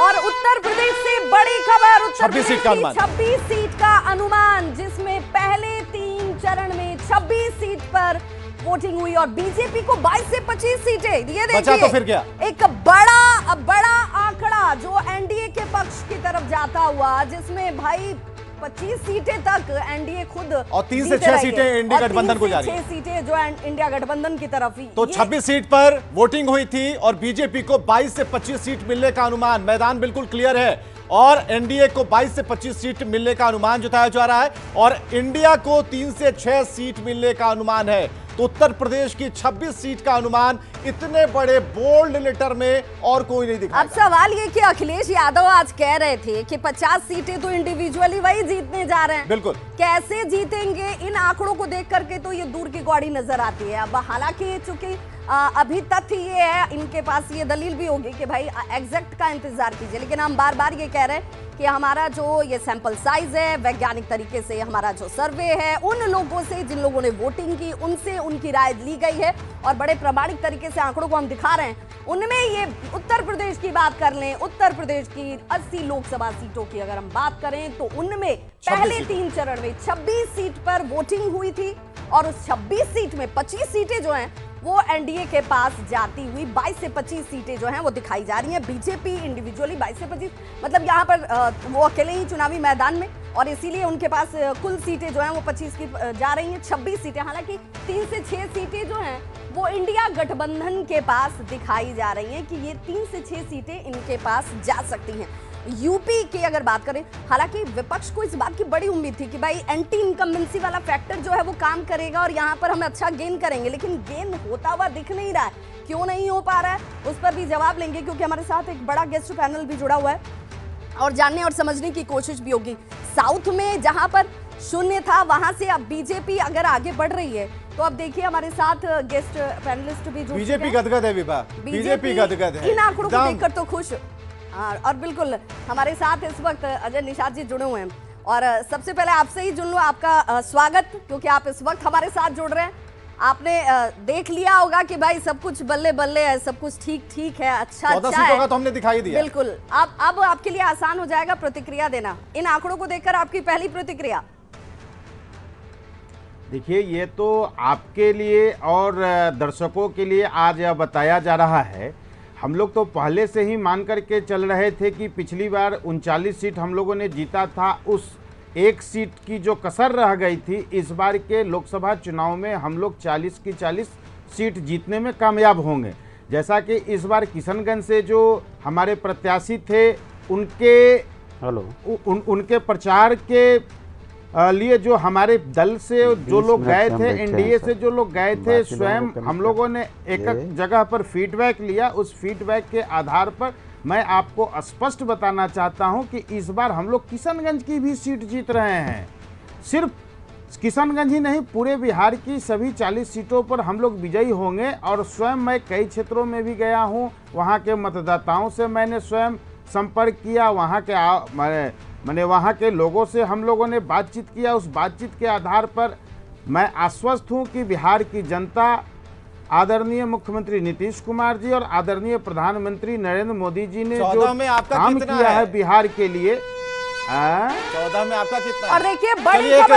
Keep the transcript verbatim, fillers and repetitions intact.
और उत्तर प्रदेश से बड़ी खबर, उत्तर छब्बीस सीट का अनुमान छब्बीस सीट का अनुमान, जिसमें पहले तीन चरण में छब्बीस सीट पर वोटिंग हुई और बीजेपी को बाईस से पच्चीस सीटें। ये देखिए तो फिर क्या एक बड़ा बड़ा आंकड़ा जो एनडीए के पक्ष की तरफ जाता हुआ, जिसमें भाई पच्चीस सीटें तक एनडीए खुद और तीन से छह सीटें इंडिया गठबंधन को जा रही है, छह सीटें जो इंडिया गठबंधन की तरफ ही। तो छब्बीस सीट पर वोटिंग हुई थी और बीजेपी को बाईस से पच्चीस सीट मिलने का अनुमान, मैदान बिल्कुल क्लियर है और एनडीए को बाईस से पच्चीस सीट मिलने का अनुमान जताया जा रहा है और इंडिया को तीन से छह सीट मिलने का अनुमान है। तो उत्तर प्रदेश की छब्बीस सीट का अनुमान इतने बड़े बोल्ड लेटर में और कोई नहीं दिखा। अब सवाल ये कि अखिलेश यादव आज कह रहे थे कि पचास सीटें तो इंडिविजुअली वही जीतने जा रहे हैं। बिल्कुल, कैसे जीतेंगे इन आंकड़ों को देख करके तो ये दूर की गौड़ी नजर आती है। अब हालांकि चूंकि अभी तथ्य ये है, इनके पास ये दलील भी होगी कि भाई एग्जैक्ट का इंतजार कीजिए, लेकिन हम बार बार ये कह रहे हैं कि हमारा जो ये सैंपल साइज है, वैज्ञानिक तरीके से हमारा जो सर्वे है, उन लोगों से जिन लोगों ने वोटिंग की उनसे उनकी राय ली गई है और बड़े प्रामाणिक तरीके से आंकड़ों को हम दिखा रहे हैं। उनमें ये उत्तर प्रदेश की बात कर लें, उत्तर प्रदेश की अस्सी लोकसभा सीटों की अगर हम बात करें तो उनमें पहले तीन चरण में छब्बीस सीट पर वोटिंग हुई थी और उस छब्बीस सीट में पच्चीस सीटें जो हैं वो एनडीए के पास जाती हुई बाईस से पच्चीस सीटें जो हैं वो दिखाई जा रही हैं। बीजेपी इंडिविजुअली बाईस से पच्चीस, मतलब यहाँ पर वो अकेले ही चुनावी मैदान में, और इसीलिए उनके पास कुल सीटें जो हैं वो पच्चीस की जा रही हैं, छब्बीस सीटें। हालांकि तीन से छह सीटें जो हैं वो इंडिया गठबंधन के पास दिखाई जा रही हैं कि ये तीन से छह सीटें इनके पास जा सकती हैं। यूपी की अगर बात करें, हालांकि विपक्ष को इस बात की बड़ी उम्मीद थी कि भाई एंटी इनकम्बेंसी वाला फैक्टर जो है वो काम करेगा और यहाँ पर हम अच्छा गेन करेंगे, लेकिन गेन होता हुआ दिख नहीं रहा है। क्यों नहीं हो पा रहा है उस पर भी जवाब लेंगे, क्योंकि हमारे साथ एक बड़ा गेस्ट पैनल भी जुड़ा हुआ है और जानने और समझने की कोशिश भी होगी। साउथ में जहां पर शून्य था वहां से अब बीजेपी अगर आगे बढ़ रही है, तो अब देखिए हमारे साथ गेस्ट पैनलिस्ट भी जुड़, बीजेपी गदगद है विभा, बीजेपी गदगद है, इन आंकड़ों को देखकर तो खुश। हाँ, और बिल्कुल हमारे साथ इस वक्त अजय निषाद जी जुड़े हुए हैं और सबसे पहले आपसे ही जुड़ लूं, आपका स्वागत, क्योंकि आप इस वक्त हमारे साथ जुड़ रहे हैं। आपने देख लिया होगा कि भाई सब कुछ बल्ले बल्ले है, सब कुछ ठीक ठीक है, अच्छा अच्छा है, तो हमने दिखाई दिया। बिल्कुल, अब अब आपके लिए आसान हो जाएगा प्रतिक्रिया देना। इन आंकड़ों को देखकर आपकी पहली प्रतिक्रिया? देखिए, ये तो आपके लिए और दर्शकों के लिए आज यह बताया जा रहा है। हम लोग तो पहले से ही मान करके चल रहे थे कि पिछली बार उनचालीस सीट हम लोगों ने जीता था, उस एक सीट की जो कसर रह गई थी, इस बार के लोकसभा चुनाव में हम लोग चालीस की चालीस सीट जीतने में कामयाब होंगे। जैसा कि इस बार किशनगंज से जो हमारे प्रत्याशी थे उनके हेलो उन, उनके प्रचार के लिए जो हमारे दल से जो लोग गए थे, एनडीए से जो लोग गए थे, स्वयं हम लोगों ने एक एक जगह पर फीडबैक लिया। उस फीडबैक के आधार पर मैं आपको स्पष्ट बताना चाहता हूं कि इस बार हम लोग किशनगंज की भी सीट जीत रहे हैं। सिर्फ किशनगंज ही नहीं, पूरे बिहार की सभी चालीस सीटों पर हम लोग विजयी होंगे। और स्वयं मैं कई क्षेत्रों में भी गया हूं, वहां के मतदाताओं से मैंने स्वयं संपर्क किया, वहां के मैंने मैंने वहाँ के लोगों से हम लोगों ने बातचीत किया। उस बातचीत के आधार पर मैं आश्वस्त हूँ कि बिहार की जनता आदरणीय मुख्यमंत्री नीतीश कुमार जी और आदरणीय प्रधानमंत्री नरेंद्र मोदी जी ने जो में आपका काम किया है, है बिहार के लिए। चौदह में आपका कितना? और देखिए बड़ी